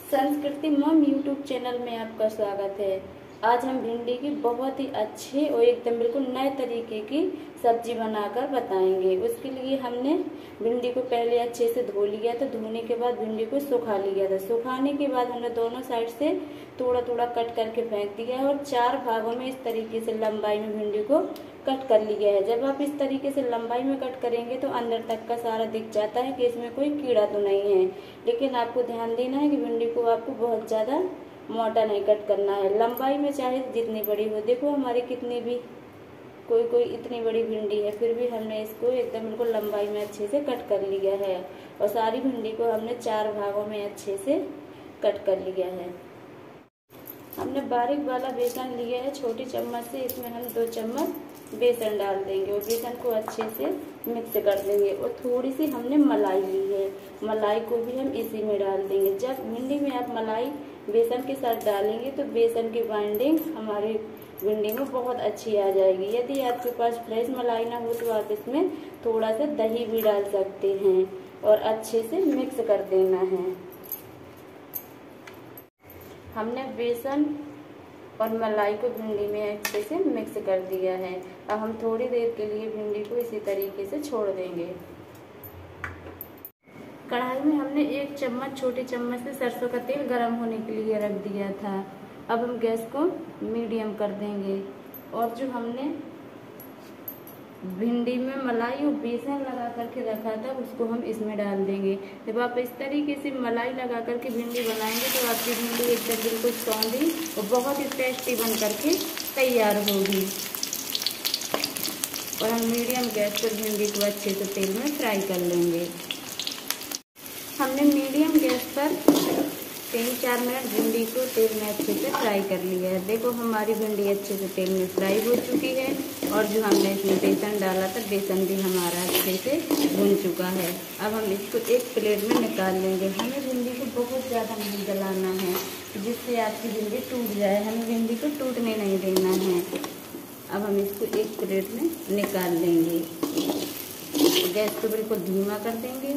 संस्कृति mom YouTube channel में आपका स्वागत है। आज हम भिंडी की बहुत ही अच्छे और एकदम बिल्कुल नए तरीके की सब्जी बनाकर बताएंगे। उसके लिए हमने भिंडी को पहले अच्छे से धो लिया था। धोने के बाद भिंडी को सुखा लिया था। सुखाने के बाद हमने दोनों साइड से थोड़ा थोड़ा कट करके फेंक दिया है और 4 भागों में इस तरीके से लंबाई में भिंडी को कट कर लिया है। जब आप इस तरीके से लंबाई में कट करेंगे तो अंदर तक का सारा दिख जाता है कि इसमें कोई कीड़ा तो नहीं है। लेकिन आपको ध्यान देना है कि भिंडी को आपको बहुत ज्यादा मोटा नहीं कट करना है। लंबाई में चाहे जितनी बड़ी हो, देखो हमारी कितनी भी कोई इतनी बड़ी भिंडी है, फिर भी हमने इसको एकदम बिल्कुल लंबाई में अच्छे से कट कर लिया है। और सारी भिंडी को हमने 4 भागों में अच्छे से कट कर लिया है। हमने बारीक वाला बेसन लिया है छोटी चम्मच से। इसमें हम 2 चम्मच बेसन डाल देंगे और बेसन को अच्छे से मिक्स कर देंगे। और थोड़ी सी हमने मलाई ली है, मलाई को भी हम इसी में डाल देंगे। जब भिंडी में आप मलाई बेसन के साथ डालेंगे तो बेसन की बाइंडिंग हमारी भिंडी में बहुत अच्छी आ जाएगी। यदि आपके पास फ्रेश मलाई ना हो तो आप इसमें थोड़ा सा दही भी डाल सकते हैं और अच्छे से मिक्स कर देना है। हमने बेसन और मलाई को भिंडी में अच्छे से मिक्स कर दिया है। अब हम थोड़ी देर के लिए भिंडी को इसी तरीके से छोड़ देंगे। कढ़ाई में हमने 1 चम्मच छोटी चम्मच से सरसों का तेल गरम होने के लिए रख दिया था। अब हम गैस को मीडियम कर देंगे और जो हमने भिंडी में मलाई और बेसन लगा करके रखा था उसको हम इसमें डाल देंगे। जब आप इस तरीके से मलाई लगा करके भिंडी बनाएंगे तो आपकी भिंडी एकदम बिल्कुल सौंधी और बहुत ही टेस्टी बन करके तैयार होगी। और हम मीडियम गैस पर भिंडी को अच्छे से तेल में फ्राई कर लेंगे। हमने मीडियम गैस पर 3-4 मिनट भिंडी को तेल में अच्छे से फ्राई कर लिया है। देखो हमारी भिंडी अच्छे से तेल में फ्राई हो चुकी है और जो हमने इसमें बेसन डाला था बेसन भी हमारा अच्छे से भुन चुका है। अब हम इसको एक प्लेट में निकाल लेंगे। हमें भिंडी को बहुत ज़्यादा नहीं गलाना है जिससे आपकी भिंडी टूट जाए। हमें भिंडी को टूटने नहीं देना है। अब हम इसको एक प्लेट में निकाल लेंगे। गैस को बिल्कुल धीमा कर देंगे।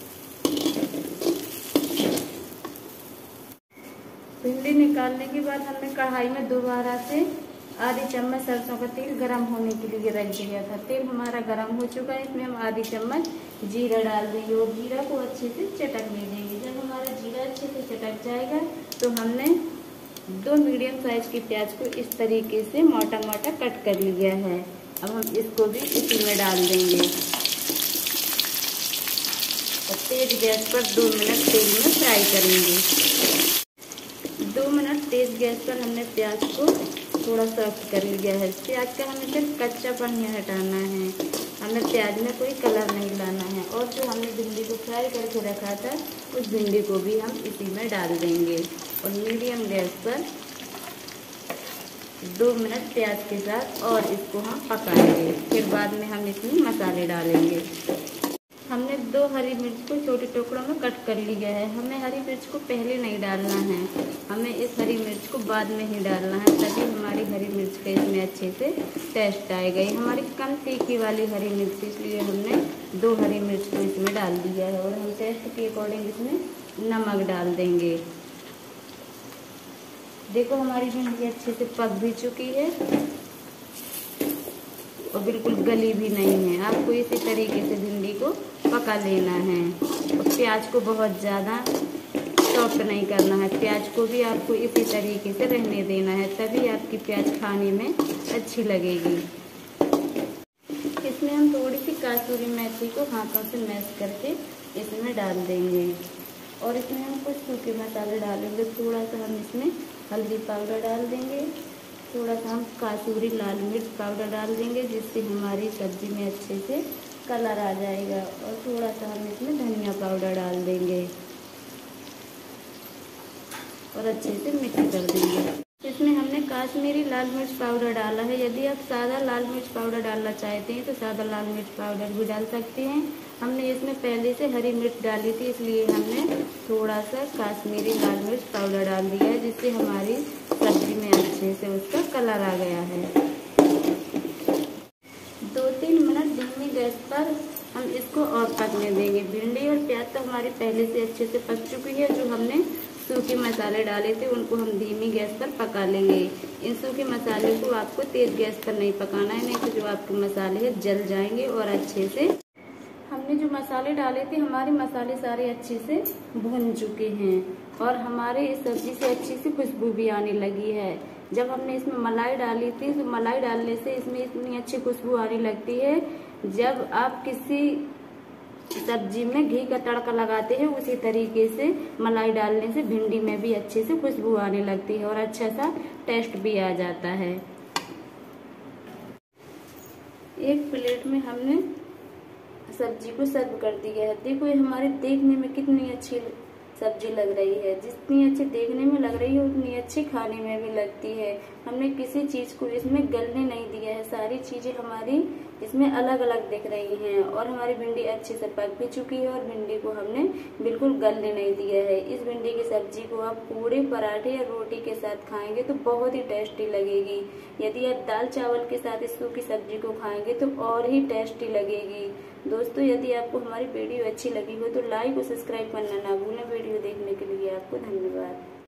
भिंडी निकालने के बाद हमने कढ़ाई में दोबारा से आधी चम्मच सरसों का तेल गरम होने के लिए रख दिया था। तेल हमारा गरम हो चुका है। इसमें हम आधी चम्मच जीरा डाल देंगे और जीरा को अच्छे से चटकने देंगे। जब हमारा जीरा अच्छे से चटक जाएगा तो हमने 2 मीडियम साइज की प्याज को इस तरीके से मोटा मोटा कट कर लिया है। अब हम इसको भी इसी में डाल देंगे और तेज गैस पर 2 मिनट तेल में फ्राई करेंगे। 2 मिनट तेज गैस पर हमने प्याज को थोड़ा सॉफ्ट कर लिया है। प्याज का हमें सिर्फ कच्चापन ही हटाना है। हमें प्याज में कोई कलर नहीं लाना है। और जो हमने भिंडी को फ्राई करके रखा था उस भिंडी को भी हम इसी में डाल देंगे और मीडियम गैस पर 2 मिनट प्याज के साथ और इसको हम पकाएंगे। फिर बाद में हम इसमें मसाले डालेंगे। हमने 2 हरी मिर्च को छोटे टुकड़ों में कट कर लिया है। हमें हरी मिर्च को पहले नहीं डालना है, हमें इस हरी मिर्च को बाद में ही डालना है, तभी हमारी हरी मिर्च का इसमें अच्छे से टेस्ट आएगा। ये हमारी कम तीखी वाली हरी मिर्च, इसलिए हमने 2 हरी मिर्च को इसमें डाल दिया है। और हम टेस्ट के अकॉर्डिंग इसमें नमक डाल देंगे। देखो हमारी भिंडी अच्छे से पक भी चुकी है और बिल्कुल गली भी नहीं है। आपको इसी तरीके से भिंडी को पका लेना है और प्याज को बहुत ज़्यादा सॉफ्ट नहीं करना है। प्याज को भी आपको इसी तरीके से रहने देना है, तभी आपकी प्याज खाने में अच्छी लगेगी। इसमें हम थोड़ी सी कसूरी मेथी को हाथों से मैश करके इसमें डाल देंगे और इसमें हम कुछ सूखे मसाले डालेंगे। थोड़ा सा हम इसमें हल्दी पाउडर डाल देंगे, थोड़ा सा हम कसूरी लाल मिर्च पाउडर डाल देंगे जिससे हमारी सब्जी में अच्छे से कलर आ जाएगा। और थोड़ा सा हम इसमें धनिया पाउडर डाल देंगे और अच्छे से मिक्स कर देंगे। इसमें हमने कश्मीरी लाल मिर्च पाउडर डाला है। यदि आप सादा लाल मिर्च पाउडर डालना चाहते हैं तो सादा लाल मिर्च पाउडर भी डाल सकते हैं। हमने इसमें पहले से हरी मिर्च डाली थी, इसलिए हमने थोड़ा सा कश्मीरी लाल मिर्च पाउडर डाल दिया है जिससे हमारी सब्जी में अच्छे से उसका कलर आ गया है। 2-3 मिनट धीमी गैस पर हम इसको और पकने देंगे। भिंडी और प्याज तो हमारी पहले से अच्छे से पक चुकी है। जो हमने सूखे मसाले डाले थे उनको हम धीमी गैस पर पका लेंगे। इन सूखे मसाले को आपको तेज गैस पर नहीं पकाना है, नहीं तो जो आपके मसाले हैं जल जाएंगे। और अच्छे से हमने जो मसाले डाले थे, हमारे मसाले सारे अच्छे से भुन चुके हैं और हमारे इस सब्जी से अच्छी सी खुशबू भी आने लगी है। जब हमने इसमें मलाई डाली थी तो मलाई डालने से इसमें इतनी अच्छी खुशबू आने लगती है। जब आप किसी सब्जी में घी का तड़का लगाते हैं, उसी तरीके से मलाई डालने से भिंडी में भी अच्छे से खुशबू आने लगती है और अच्छा सा टेस्ट भी आ जाता है। एक प्लेट में हमने सब्जी को सर्व कर दिया है। देखो ये हमारे देखने में कितनी अच्छी सब्जी लग रही है। जितनी अच्छी देखने में लग रही है उतनी अच्छी खाने में भी लगती है। हमने किसी चीज को इसमें गलने नहीं दिया है, सारी चीजें हमारी इसमें अलग अलग दिख रही हैं और हमारी भिंडी अच्छे से पक भी चुकी है और भिंडी को हमने बिल्कुल गलने नहीं दिया है। इस भिंडी की सब्जी को आप पूरे पराठे या रोटी के साथ खाएंगे तो बहुत ही टेस्टी लगेगी। यदि आप दाल चावल के साथ इस सूखी सब्जी को खाएंगे तो और ही टेस्टी लगेगी। दोस्तों, यदि आपको हमारी वीडियो अच्छी लगी हो तो लाइक और सब्सक्राइब करना ना भूलें। वीडियो देखने के लिए आपको धन्यवाद।